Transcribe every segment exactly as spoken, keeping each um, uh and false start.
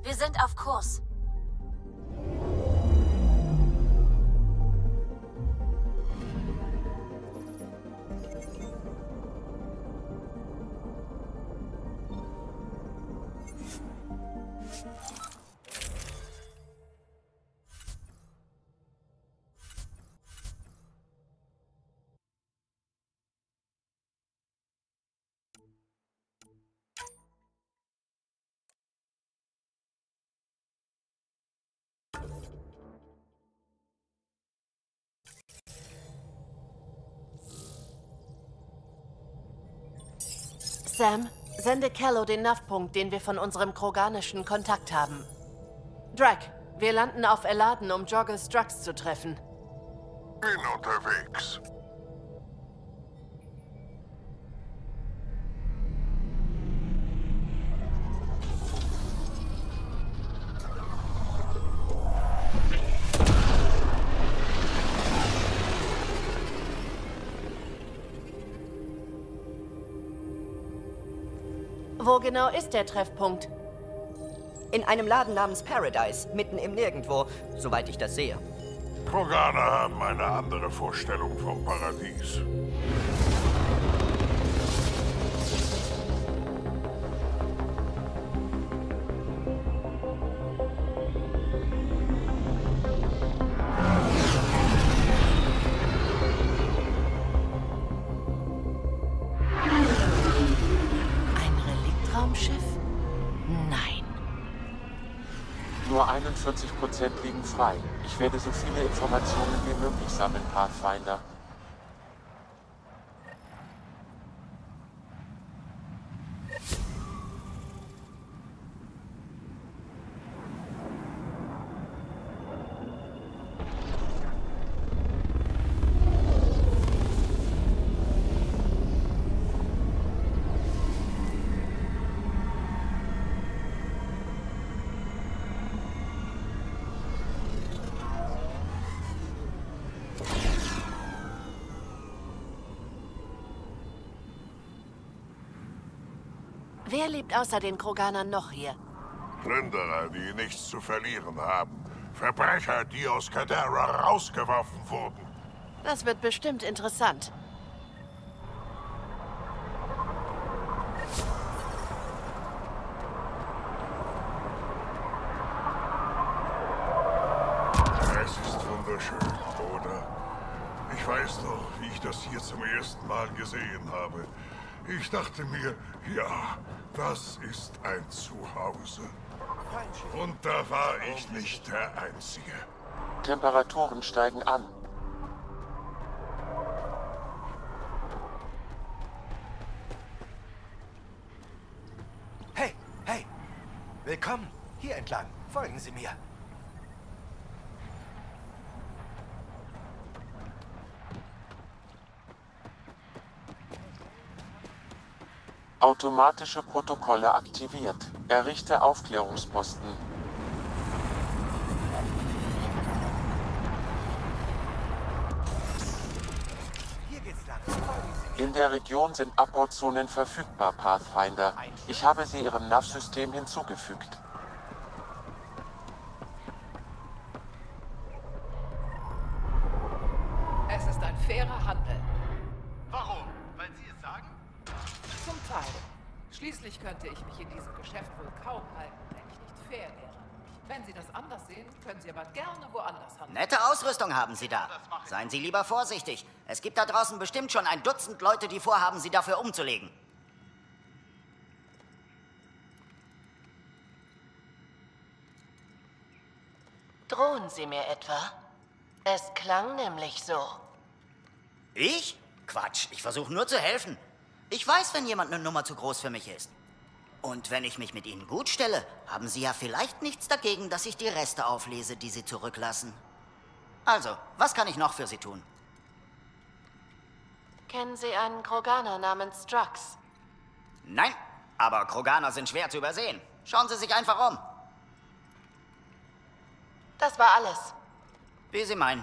Wir sind auf Kurs. Sam, sende Callow den Nav-Punkt, den wir von unserem kroganischen Kontakt haben. Drac, wir landen auf Eladen, um Jorgos Drux zu treffen. Bin unterwegs. Wo genau ist der Treffpunkt? In einem Laden namens Paradise, mitten im Nirgendwo, soweit ich das sehe. Kroganer haben eine andere Vorstellung vom Paradies. Nur einundvierzig Prozent liegen frei. Ich werde so viele Informationen wie möglich sammeln, Pathfinder. Wer lebt außer den Kroganern noch hier? Plünderer, die nichts zu verlieren haben. Verbrecher, die aus Kadara rausgeworfen wurden. Das wird bestimmt interessant. Es ist wunderschön, oder? Ich weiß noch, wie ich das hier zum ersten Mal gesehen habe. Ich dachte mir, ja, das ist ein Zuhause. Und da war ich nicht der Einzige. Temperaturen steigen an. Hey, hey! Willkommen! Hier entlang. Folgen Sie mir. Automatische Protokolle aktiviert. Errichte Aufklärungsposten. Hier geht's lang. Folgen Sie mir. In der Region sind Abbauzonen verfügbar, Pathfinder. Ich habe sie Ihrem Nav-System hinzugefügt. Es ist ein fairer Handel. Warum? Weil Sie es sagen? Zum Teil. Schließlich könnte ich mich in diesem Geschäft wohl kaum halten, wenn ich nicht fair wäre. Wenn Sie das anders sehen, können Sie aber gerne woanders handeln. Nette Ausrüstung haben Sie da. Seien Sie lieber vorsichtig. Es gibt da draußen bestimmt schon ein Dutzend Leute, die vorhaben, Sie dafür umzulegen. Drohen Sie mir etwa? Es klang nämlich so. Ich? Quatsch, ich versuche nur zu helfen. Ich weiß, wenn jemand eine Nummer zu groß für mich ist. Und wenn ich mich mit Ihnen gut stelle, haben Sie ja vielleicht nichts dagegen, dass ich die Reste auflese, die Sie zurücklassen. Also, was kann ich noch für Sie tun? Kennen Sie einen Kroganer namens Drux? Nein, aber Kroganer sind schwer zu übersehen. Schauen Sie sich einfach um. Das war alles. Wie Sie meinen.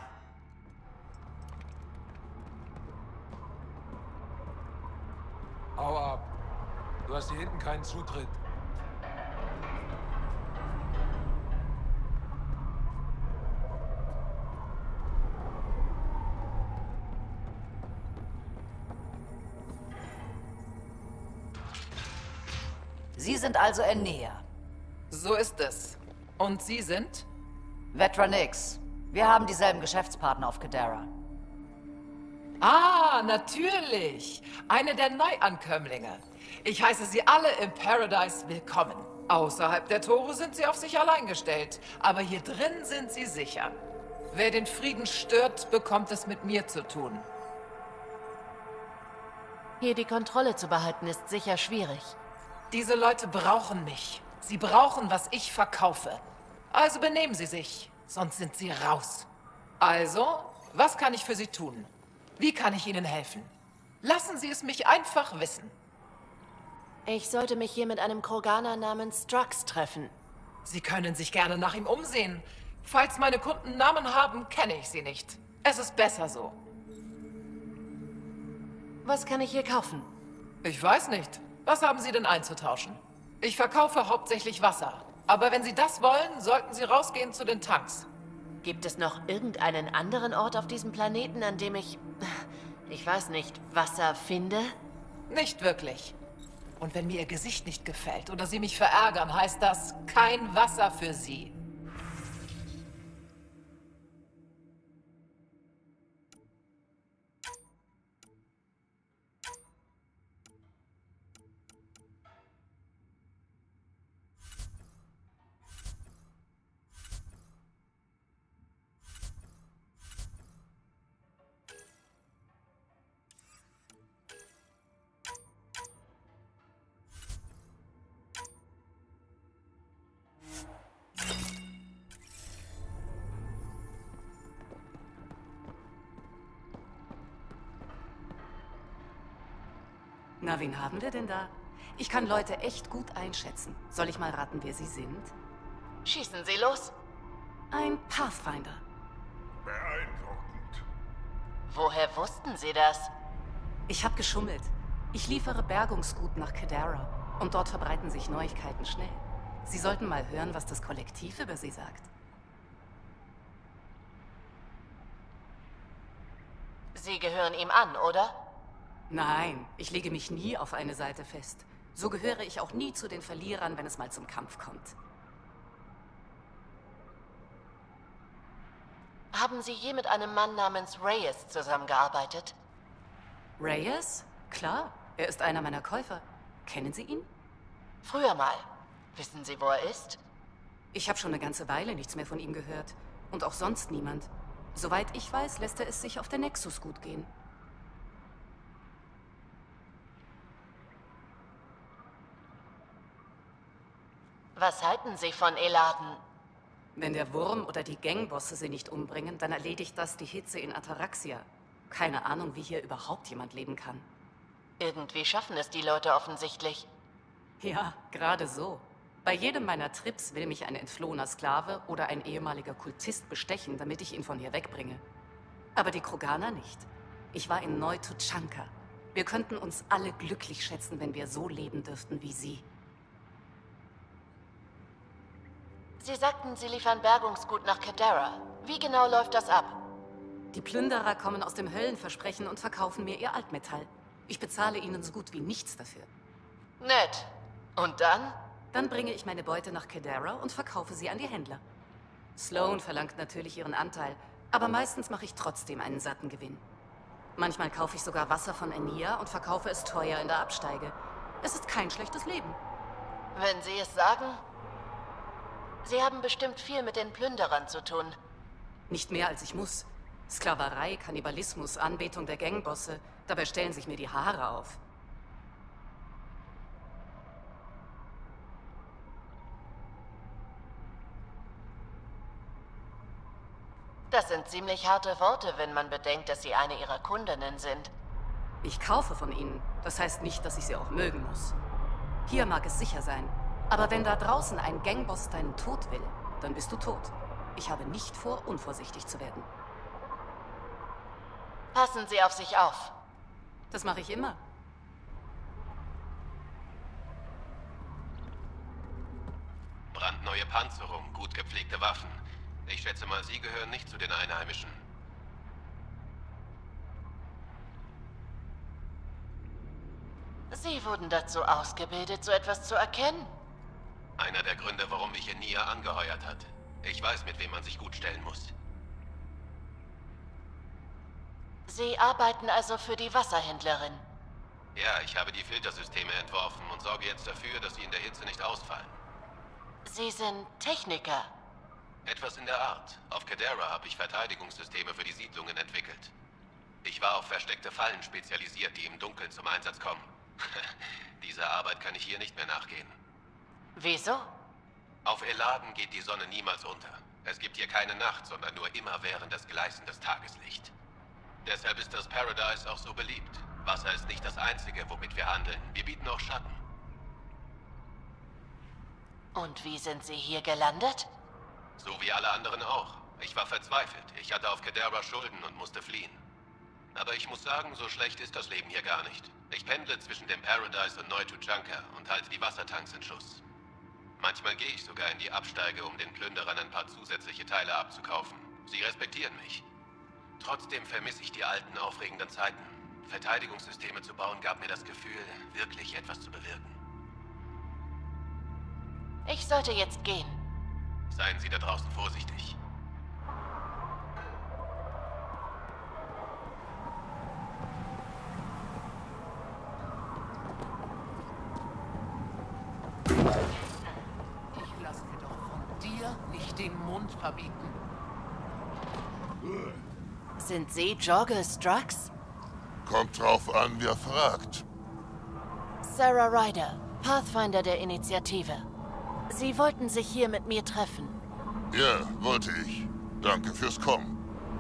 Hau ab. Du hast hier hinten keinen Zutritt. Sie sind also Enea. So ist es. Und Sie sind? Vetranix. Wir haben dieselben Geschäftspartner auf Kadara. Ah, natürlich. Eine der Neuankömmlinge. Ich heiße Sie alle im Paradise willkommen. Außerhalb der Tore sind Sie auf sich allein gestellt. Aber hier drin sind Sie sicher. Wer den Frieden stört, bekommt es mit mir zu tun. Hier die Kontrolle zu behalten, ist sicher schwierig. Diese Leute brauchen mich. Sie brauchen, was ich verkaufe. Also benehmen Sie sich, sonst sind Sie raus. Also, was kann ich für Sie tun? Wie kann ich Ihnen helfen? Lassen Sie es mich einfach wissen. Ich sollte mich hier mit einem Kroganer namens Strux treffen. Sie können sich gerne nach ihm umsehen. Falls meine Kunden Namen haben, kenne ich sie nicht. Es ist besser so. Was kann ich hier kaufen? Ich weiß nicht. Was haben Sie denn einzutauschen? Ich verkaufe hauptsächlich Wasser. Aber wenn Sie das wollen, sollten Sie rausgehen zu den Tanks. Gibt es noch irgendeinen anderen Ort auf diesem Planeten, an dem ich, ich weiß nicht, Wasser finde? Nicht wirklich. Und wenn mir Ihr Gesicht nicht gefällt oder Sie mich verärgern, heißt das kein Wasser für Sie. Na, wen haben wir denn da? Ich kann Leute echt gut einschätzen. Soll ich mal raten, wer sie sind? Schießen Sie los. Ein Pathfinder. Beeindruckend. Woher wussten Sie das? Ich habe geschummelt. Ich liefere Bergungsgut nach Kadara. Und dort verbreiten sich Neuigkeiten schnell. Sie sollten mal hören, was das Kollektiv über sie sagt. Sie gehören ihm an, oder? Nein, ich lege mich nie auf eine Seite fest. So gehöre ich auch nie zu den Verlierern, wenn es mal zum Kampf kommt. Haben Sie je mit einem Mann namens Reyes zusammengearbeitet? Reyes? Klar, er ist einer meiner Käufer. Kennen Sie ihn? Früher mal. Wissen Sie, wo er ist? Ich habe schon eine ganze Weile nichts mehr von ihm gehört. Und auch sonst niemand. Soweit ich weiß, lässt er es sich auf der Nexus gut gehen. Was halten Sie von Eladen? Wenn der Wurm oder die Gangbosse sie nicht umbringen, dann erledigt das die Hitze in Ataraxia. Keine Ahnung, wie hier überhaupt jemand leben kann. Irgendwie schaffen es die Leute offensichtlich. Ja, gerade so. Bei jedem meiner Trips will mich ein entflohener Sklave oder ein ehemaliger Kultist bestechen, damit ich ihn von hier wegbringe. Aber die Kroganer nicht. Ich war in Neu-Tuchanka. Wir könnten uns alle glücklich schätzen, wenn wir so leben dürften wie sie. Sie sagten, Sie liefern Bergungsgut nach Kadara. Wie genau läuft das ab? Die Plünderer kommen aus dem Höllenversprechen und verkaufen mir ihr Altmetall. Ich bezahle ihnen so gut wie nichts dafür. Nett. Und dann? Dann bringe ich meine Beute nach Kadara und verkaufe sie an die Händler. Sloan verlangt natürlich ihren Anteil, aber meistens mache ich trotzdem einen satten Gewinn. Manchmal kaufe ich sogar Wasser von Enea und verkaufe es teuer in der Absteige. Es ist kein schlechtes Leben. Wenn Sie es sagen. Sie haben bestimmt viel mit den Plünderern zu tun. Nicht mehr als ich muss. Sklaverei, Kannibalismus, Anbetung der Gangbosse. Dabei stellen sich mir die Haare auf. Das sind ziemlich harte Worte, wenn man bedenkt, dass Sie eine Ihrer Kundinnen sind. Ich kaufe von ihnen. Das heißt nicht, dass ich sie auch mögen muss. Hier mag es sicher sein. Aber wenn da draußen ein Gangboss deinen Tod will, dann bist du tot. Ich habe nicht vor, unvorsichtig zu werden. Passen Sie auf sich auf. Das mache ich immer. Brandneue Panzerung, gut gepflegte Waffen. Ich schätze mal, Sie gehören nicht zu den Einheimischen. Sie wurden dazu ausgebildet, so etwas zu erkennen. Einer der Gründe, warum mich Enia angeheuert hat. Ich weiß, mit wem man sich gut stellen muss. Sie arbeiten also für die Wasserhändlerin. Ja, ich habe die Filtersysteme entworfen und sorge jetzt dafür, dass sie in der Hitze nicht ausfallen. Sie sind Techniker. Etwas in der Art. Auf Kadera habe ich Verteidigungssysteme für die Siedlungen entwickelt. Ich war auf versteckte Fallen spezialisiert, die im Dunkeln zum Einsatz kommen. Dieser Arbeit kann ich hier nicht mehr nachgehen. Wieso? Auf Eladen geht die Sonne niemals unter. Es gibt hier keine Nacht, sondern nur immerwährendes gleißendes Tageslicht. Deshalb ist das Paradise auch so beliebt. Wasser ist nicht das Einzige, womit wir handeln. Wir bieten auch Schatten. Und wie sind Sie hier gelandet? So wie alle anderen auch. Ich war verzweifelt. Ich hatte auf Kadera Schulden und musste fliehen. Aber ich muss sagen, so schlecht ist das Leben hier gar nicht. Ich pendle zwischen dem Paradise und Neu-Tuchanka und halte die Wassertanks in Schuss. Manchmal gehe ich sogar in die Absteige, um den Plünderern ein paar zusätzliche Teile abzukaufen. Sie respektieren mich. Trotzdem vermisse ich die alten, aufregenden Zeiten. Verteidigungssysteme zu bauen gab mir das Gefühl, wirklich etwas zu bewirken. Ich sollte jetzt gehen. Seien Sie da draußen vorsichtig. Ich lasse mir doch von dir nicht den Mund verbieten. Sind Sie Jorge Strux? Kommt drauf an, wer fragt. Sarah Ryder, Pathfinder der Initiative. Sie wollten sich hier mit mir treffen. Ja, wollte ich. Danke fürs Kommen.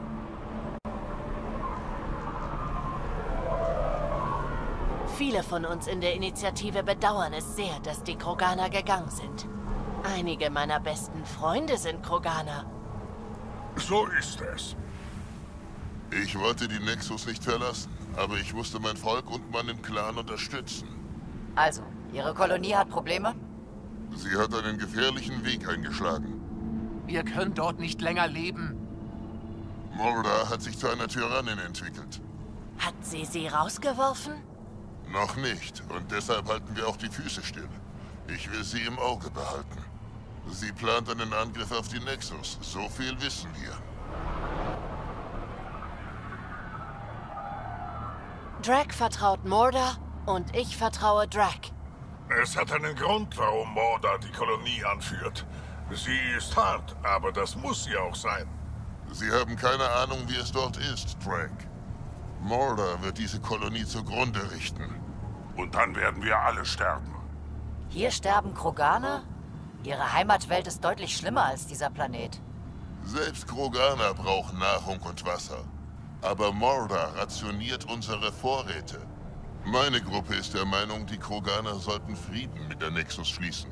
Viele von uns in der Initiative bedauern es sehr, dass die Kroganer gegangen sind. Einige meiner besten Freunde sind Kroganer. So ist es. Ich wollte die Nexus nicht verlassen, aber ich musste mein Volk und meinen Clan unterstützen. Also, Ihre Kolonie hat Probleme? Sie hat einen gefährlichen Weg eingeschlagen. Wir können dort nicht länger leben. Mordor hat sich zu einer Tyrannin entwickelt. Hat sie sie rausgeworfen? Noch nicht, und deshalb halten wir auch die Füße still. Ich will sie im Auge behalten. Sie plant einen Angriff auf die Nexus, so viel wissen wir. Drack vertraut Mordor und ich vertraue Drack. Es hat einen Grund, warum Mordor die Kolonie anführt. Sie ist hart, aber das muss sie auch sein. Sie haben keine Ahnung, wie es dort ist, Drack. Mordor wird diese Kolonie zugrunde richten. Und dann werden wir alle sterben. Hier sterben Kroganer? Ihre Heimatwelt ist deutlich schlimmer als dieser Planet. Selbst Kroganer brauchen Nahrung und Wasser. Aber Mordor rationiert unsere Vorräte. Meine Gruppe ist der Meinung, die Kroganer sollten Frieden mit der Nexus schließen.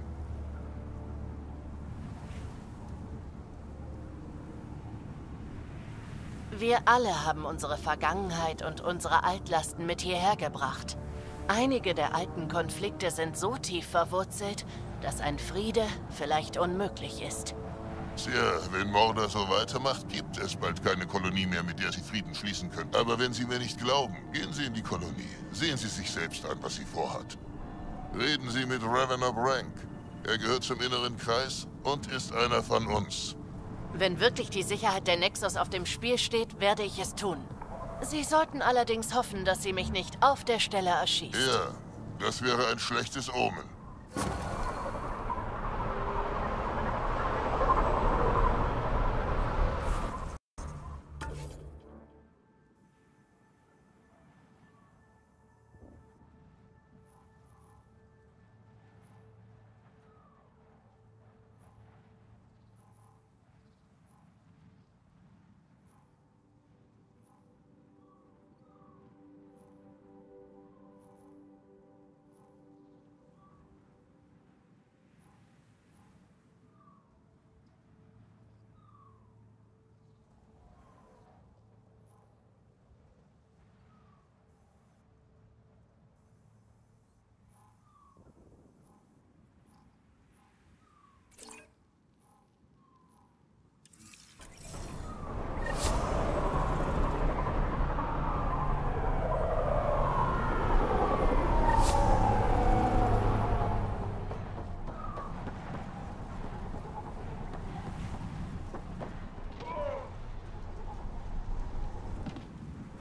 Wir alle haben unsere Vergangenheit und unsere Altlasten mit hierher gebracht. Einige der alten Konflikte sind so tief verwurzelt, dass ein Friede vielleicht unmöglich ist. Tja, wenn Mordor so weitermacht, gibt es bald keine Kolonie mehr, mit der Sie Frieden schließen können. Aber wenn Sie mir nicht glauben, gehen Sie in die Kolonie. Sehen Sie sich selbst an, was sie vorhat. Reden Sie mit Ravenor Brank. Er gehört zum inneren Kreis und ist einer von uns. Wenn wirklich die Sicherheit der Nexus auf dem Spiel steht, werde ich es tun. Sie sollten allerdings hoffen, dass sie mich nicht auf der Stelle erschießt. Ja, das wäre ein schlechtes Omen.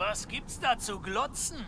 Was gibt's da zu glotzen?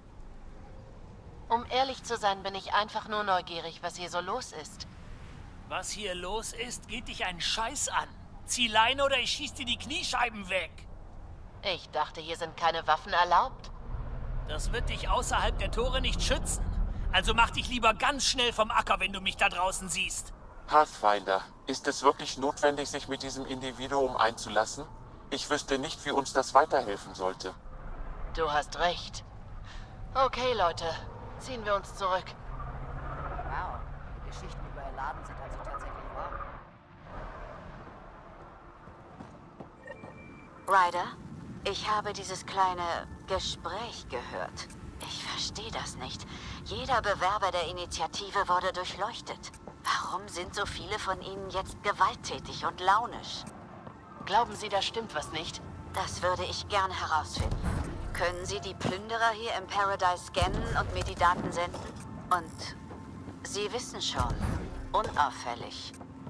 Um ehrlich zu sein, bin ich einfach nur neugierig, was hier so los ist. Was hier los ist, geht dich einen Scheiß an. Zieh Leine oder ich schieß dir die Kniescheiben weg. Ich dachte, hier sind keine Waffen erlaubt. Das wird dich außerhalb der Tore nicht schützen. Also mach dich lieber ganz schnell vom Acker, wenn du mich da draußen siehst. Pathfinder, ist es wirklich notwendig, sich mit diesem Individuum einzulassen? Ich wüsste nicht, wie uns das weiterhelfen sollte. Du hast recht. Okay, Leute. Ziehen wir uns zurück. Wow, die Geschichten über ihr Laden sind also tatsächlich wahr. Ryder, ich habe dieses kleine Gespräch gehört. Ich verstehe das nicht. Jeder Bewerber der Initiative wurde durchleuchtet. Warum sind so viele von ihnen jetzt gewalttätig und launisch? Glauben Sie, da stimmt was nicht? Das würde ich gern herausfinden. Können Sie die Plünderer hier im Paradise scannen und mir die Daten senden? Und Sie wissen schon, unauffällig.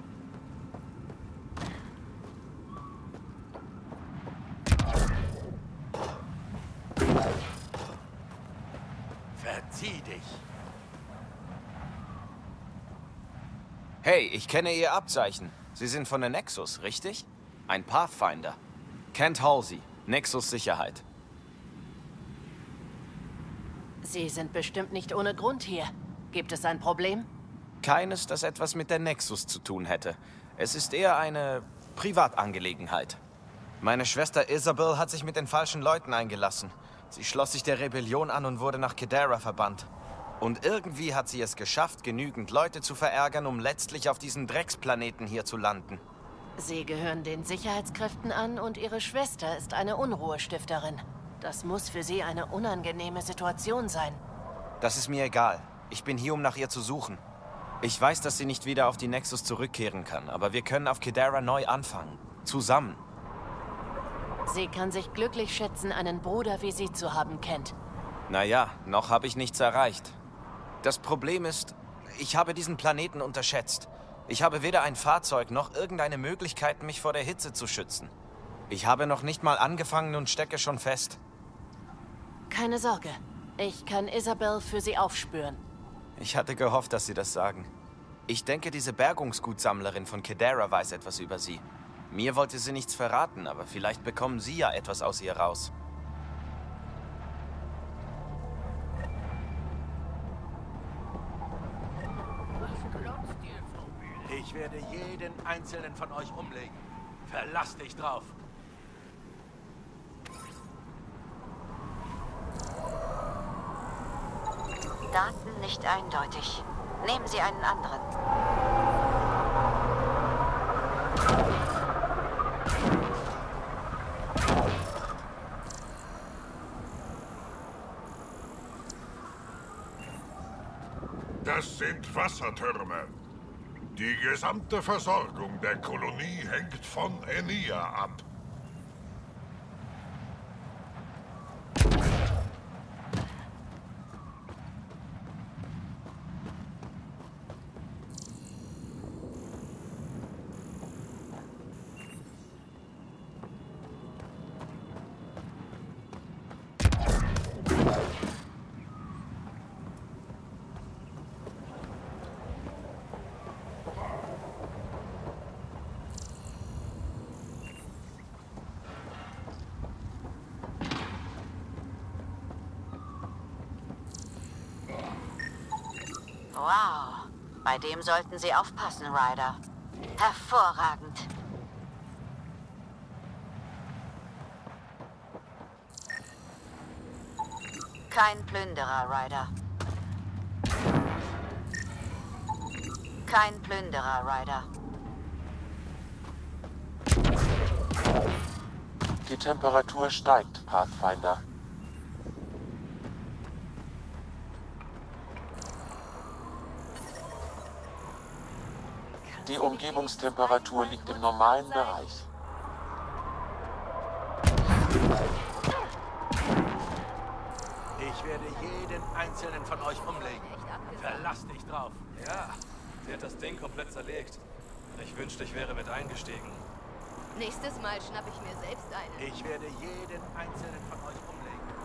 Verzieh dich. Hey, ich kenne Ihr Abzeichen. Sie sind von der Nexus, richtig? Ein Pathfinder. Kent Halsey, Nexus Sicherheit. Sie sind bestimmt nicht ohne Grund hier. Gibt es ein Problem? Keines, das etwas mit der Nexus zu tun hätte. Es ist eher eine Privatangelegenheit. Meine Schwester Isabel hat sich mit den falschen Leuten eingelassen. Sie schloss sich der Rebellion an und wurde nach Kedara verbannt. Und irgendwie hat sie es geschafft, genügend Leute zu verärgern, um letztlich auf diesen Drecksplaneten hier zu landen. Sie gehören den Sicherheitskräften an und Ihre Schwester ist eine Unruhestifterin. Das muss für Sie eine unangenehme Situation sein. Das ist mir egal. Ich bin hier, um nach ihr zu suchen. Ich weiß, dass sie nicht wieder auf die Nexus zurückkehren kann, aber wir können auf Kedara neu anfangen. Zusammen. Sie kann sich glücklich schätzen, einen Bruder wie Sie zu haben, Kent. Naja, noch habe ich nichts erreicht. Das Problem ist, ich habe diesen Planeten unterschätzt. Ich habe weder ein Fahrzeug noch irgendeine Möglichkeit, mich vor der Hitze zu schützen. Ich habe noch nicht mal angefangen und stecke schon fest. Keine Sorge. Ich kann Isabel für Sie aufspüren. Ich hatte gehofft, dass Sie das sagen. Ich denke, diese Bergungsgutsammlerin von Kedara weiß etwas über Sie. Mir wollte sie nichts verraten, aber vielleicht bekommen Sie ja etwas aus ihr raus. Ich werde jeden einzelnen von euch umlegen. Verlass dich drauf. Daten nicht eindeutig. Nehmen Sie einen anderen. Das sind Wassertürme. Die gesamte Versorgung der Kolonie hängt von Enia ab. Wow. Bei dem sollten Sie aufpassen, Ryder. Hervorragend. Kein Plünderer, Ryder. Kein Plünderer, Ryder. Die Temperatur steigt, Pathfinder. Die Umgebungstemperatur liegt im normalen Bereich. Ich werde jeden einzelnen von euch umlegen. Verlass dich drauf. Ja, sie hat das Ding komplett zerlegt. Ich wünschte, ich wäre mit eingestiegen. Nächstes Mal schnapp ich mir selbst eine. Ich werde jeden einzelnen von euch umlegen.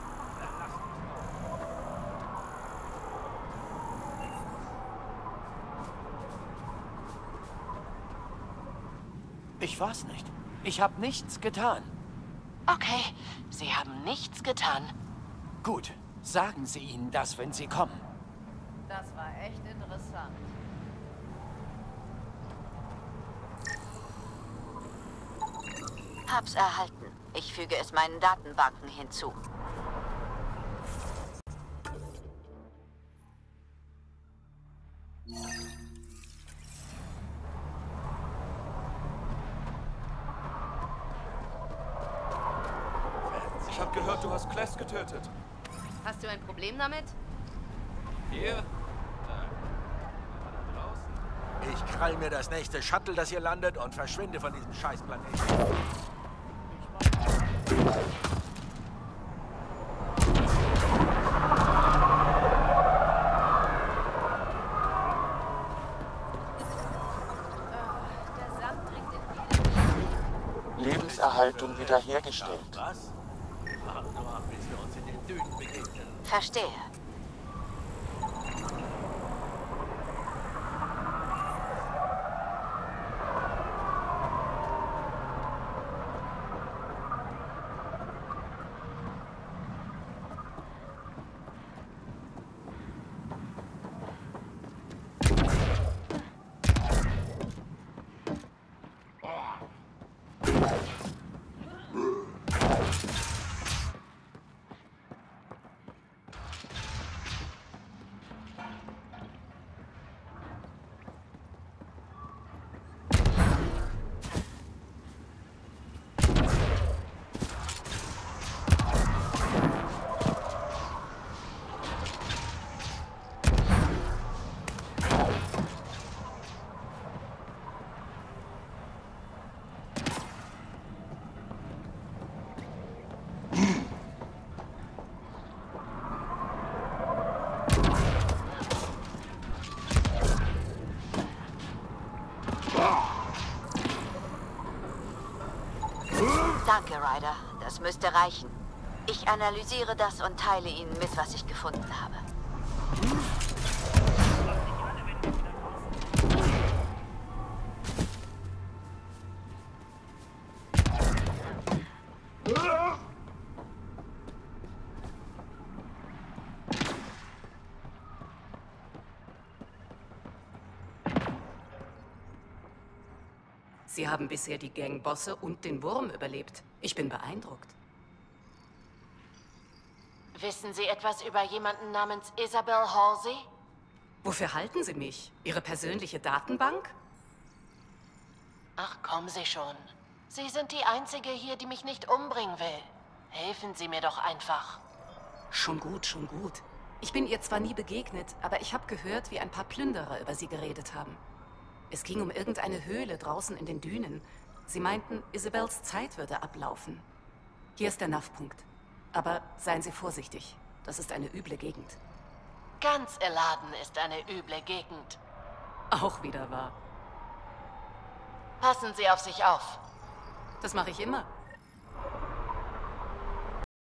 Ich war's nicht. Ich habe nichts getan. Okay, Sie haben nichts getan. Gut, sagen Sie ihnen das, wenn Sie kommen. Das war echt interessant. Hab's erhalten. Ich füge es meinen Datenbanken hinzu. Ich habe gehört, du hast Kless getötet. Hast du ein Problem damit? Hier? Ich krall mir das nächste Shuttle, das hier landet, und verschwinde von diesem Scheißplaneten. Lebenserhaltung wiederhergestellt. Was? Warte nur ab, bis wir uns in den Dünen begegnen. Verstehe. Danke, Ryder. Das müsste reichen. Ich analysiere das und teile Ihnen mit, was ich gefunden habe. Sie haben bisher die Gangbosse und den Wurm überlebt. Ich bin beeindruckt. Wissen Sie etwas über jemanden namens Isabel Halsey? Wofür halten Sie mich? Ihre persönliche Datenbank? Ach, kommen Sie schon. Sie sind die Einzige hier, die mich nicht umbringen will. Helfen Sie mir doch einfach. Schon gut, schon gut. Ich bin ihr zwar nie begegnet, aber ich habe gehört, wie ein paar Plünderer über sie geredet haben. Es ging um irgendeine Höhle draußen in den Dünen. Sie meinten, Isabels Zeit würde ablaufen. Hier ist der N A V-Punkt. Aber seien Sie vorsichtig. Das ist eine üble Gegend. Ganz Eladen ist eine üble Gegend. Auch wieder wahr. Passen Sie auf sich auf. Das mache ich immer.